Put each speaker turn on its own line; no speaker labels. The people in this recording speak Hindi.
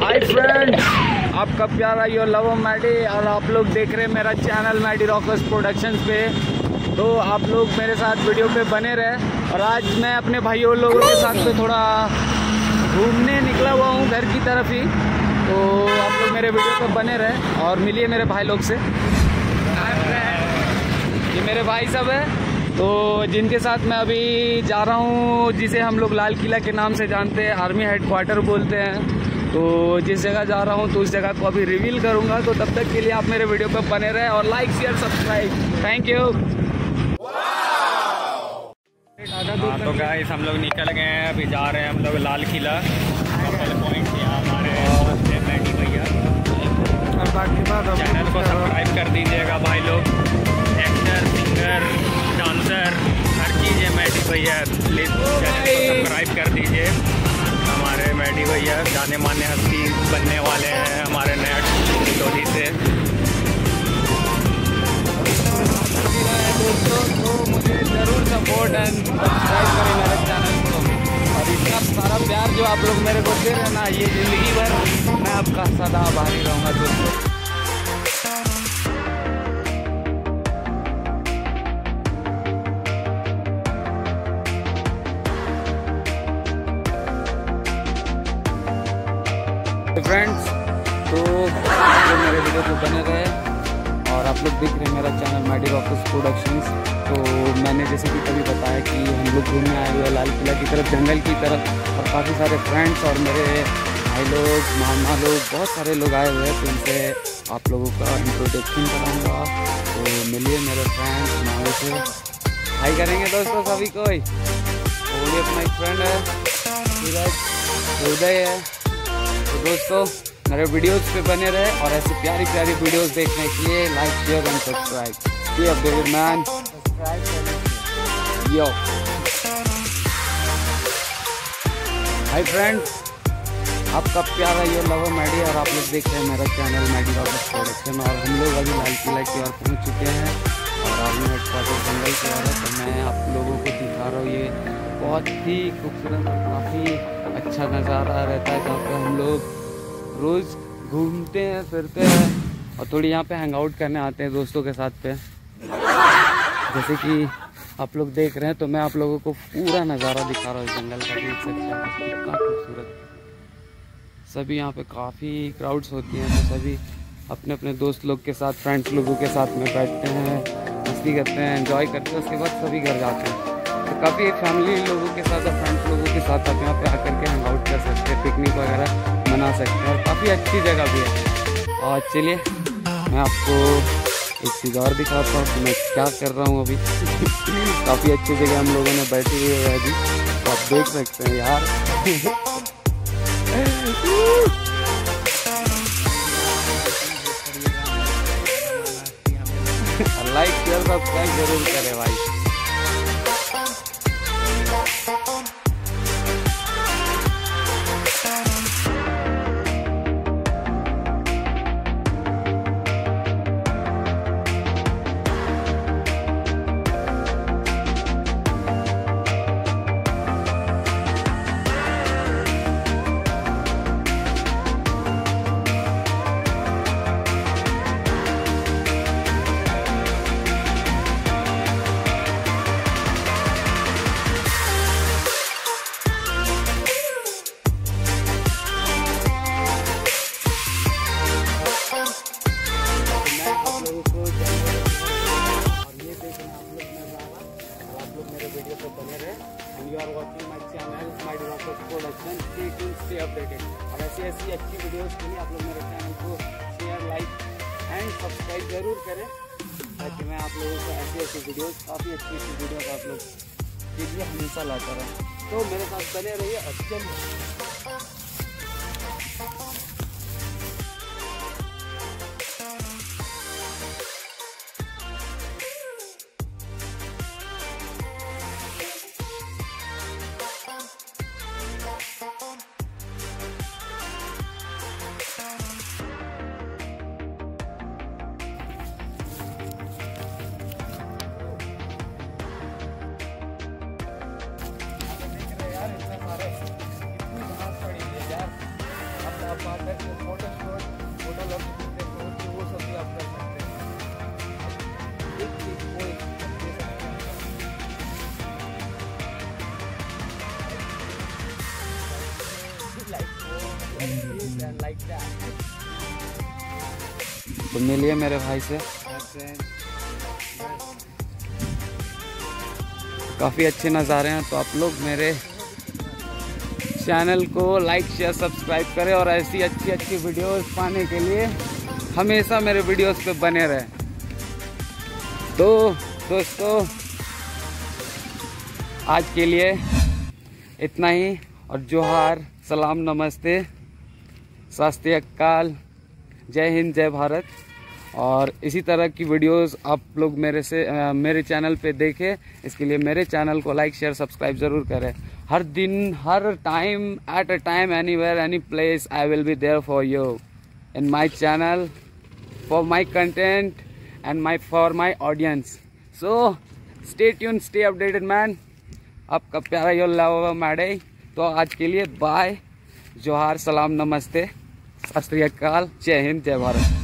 हाय फ्रेंड्स, आपका प्यारा यो लव मैडी और आप लोग देख रहे हैं मेरा चैनल मैडी रॉकर्स प्रोडक्शंस पे। तो आप लोग मेरे साथ वीडियो पे बने रहे। और आज मैं अपने भाइयों लोगों के साथ पे थोड़ा घूमने निकला हुआ हूँ घर की तरफ ही। तो आप लोग मेरे वीडियो पे बने रहे और मिलिए मेरे भाई लोग से। ये मेरे भाई सब है तो जिनके साथ मैं अभी जा रहा हूँ, जिसे हम लोग लाल किला के नाम से जानते हैं, आर्मी हेडक्वार्टर बोलते हैं। तो जिस जगह जा रहा हूँ तो उस जगह को अभी रिवील करूँगा। तो तब तक के लिए आप मेरे वीडियो पर बने रहे और like share subscribe. Thank you.
तो गाइस हम लोग निकल गए हैं, अभी जा रहे हैं हम लोग लाल किला पॉइंट से। हमारे मैडी भैया, चैनल को सब्सक्राइब कर दीजिएगा भाई लोग। एक्टर, सिंगर, डांसर, हर चीज़ है मैडी भैया, प्लीज़ चैनल को सब्सक्राइब कर दीजिए। हमारे मैडी भैया जाने माने हस्ती बनने वाले हैं हमारे नया टोली से।
दोस्तों तो मुझे ज़रूर सपोर्ट एंड सब्सक्राइब करें मेरे चैनल को। और इतना सारा प्यार जो आप लोग मेरे को दे रहे हैं ना, ये ज़िंदगी भर मैं आपका सदा आभारी रहूँगा दोस्तों। फ्रेंड्स, तो मेरे वीडियो को बने रहे और आप लोग देख रहे हैं मेरा चैनल मैडी रॉकर्स प्रोडक्शंस। तो मैंने जैसे कि कभी बताया कि हम लोग घूमने आए हुए लाल किला की तरफ, जंगल की तरफ, और काफ़ी सारे फ्रेंड्स और मेरे भाई लोग, मामा लोग, बहुत सारे लोग आए हुए हैं। तो उनसे आप लोगों का इंट्रोडक्शन कराऊँगा। तो मिलिए मेरे फ्रेंड्स, मामा से हाई करेंगे दोस्तों सभी कोई। वो भी अपना एक फ्रेंड है सूरज, उदय है। तो दोस्तों मेरे वीडियोस पे बने रहे और ऐसी प्यारी प्यारी वीडियोस देखने के लिए like share and subscribe. Be updated man. Yo hi friends, आपका प्यारा ये लव मैडी और आप लोग देख रहे हैं मेरा चैनल मैडी रॉकर्स प्रोडक्शन। और हम लोग अभी लाल किला की ओर पहुँच चुके हैं और आर्मी हेडक्वार्टर जंगल की ओर है। तो मैं आप लोगों को दिखा रहा हूँ, ये बहुत ही खूबसूरत और काफ़ी अच्छा नज़ारा रहता है, जहाँ पे हम लोग रोज़ घूमते हैं, फिरते हैं और थोड़ी यहाँ पे हैंग आउट करने आते हैं दोस्तों के साथ पे। जैसे कि आप लोग देख रहे हैं, तो मैं आप लोगों को पूरा नज़ारा दिखा रहा हूँ जंगल का। देख सकते हैं कितना खूबसूरत। सभी यहाँ पे काफ़ी क्राउड्स होती हैं, तो सभी अपने अपने दोस्त लोग के साथ, फ्रेंड्स लोगों के साथ में बैठते हैं, मस्ती करते हैं, एंजॉय करते हैं। उसके बाद सभी घर जाते हैं। तो काफ़ी फैमिली लोगों के साथ और फ्रेंड्स लोगों के साथ आप यहाँ पे आकर के हैंग आउट कर सकते हैं, पिकनिक वगैरह मना सकते हैं और काफ़ी अच्छी जगह भी है। और चलिए मैं आपको एक चीज़ और दिखाता हूँ कि मैं क्या कर रहा हूँ अभी। काफ़ी अच्छी जगह हम लोगों ने बैठी हुई है अभी, तो आप देख सकते हैं यार। लाइक शेयर सब्सक्राइब जरूर करें भाई। और ऐसी अच्छी वीडियोस के लिए आप लोग मेरे चैनल को शेयर, लाइक एंड सब्सक्राइब जरूर करें, ताकि मैं आप लोगों को ऐसी वीडियोस, काफ़ी अच्छी वीडियोस आप लोग के लिए हमेशा लाता रहूँ। तो मेरे साथ बने रहिए और चलिए। आप आकर के फोटो लग सकते हैं, तो वो सब भी आप कर सकते हैं। एक चीज वो एक तो मिलिए मेरे भाई से, काफ़ी अच्छे नज़ारे हैं। तो आप लोग मेरे चैनल को लाइक शेयर सब्सक्राइब करें और ऐसी अच्छी अच्छी वीडियोस पाने के लिए हमेशा मेरे वीडियोस पे बने रहें। तो दोस्तों आज के लिए इतना ही, और जोहार, सलाम, नमस्ते, सत श्री अकाल, जय हिंद, जय भारत। और इसी तरह की वीडियोस आप लोग मेरे चैनल पे देखें, इसके लिए मेरे चैनल को लाइक शेयर सब्सक्राइब ज़रूर करें। हर दिन, हर time, at a time, anywhere, any place, I will be there for you in my channel, for my content and for my audience. So stay tune, stay updated man. आपका प्यारा यो लव मैडे। तो आज के लिए बाय, जोहार, सलाम, नमस्ते, सत श्री अकाल, जय हिंद, जय भारत।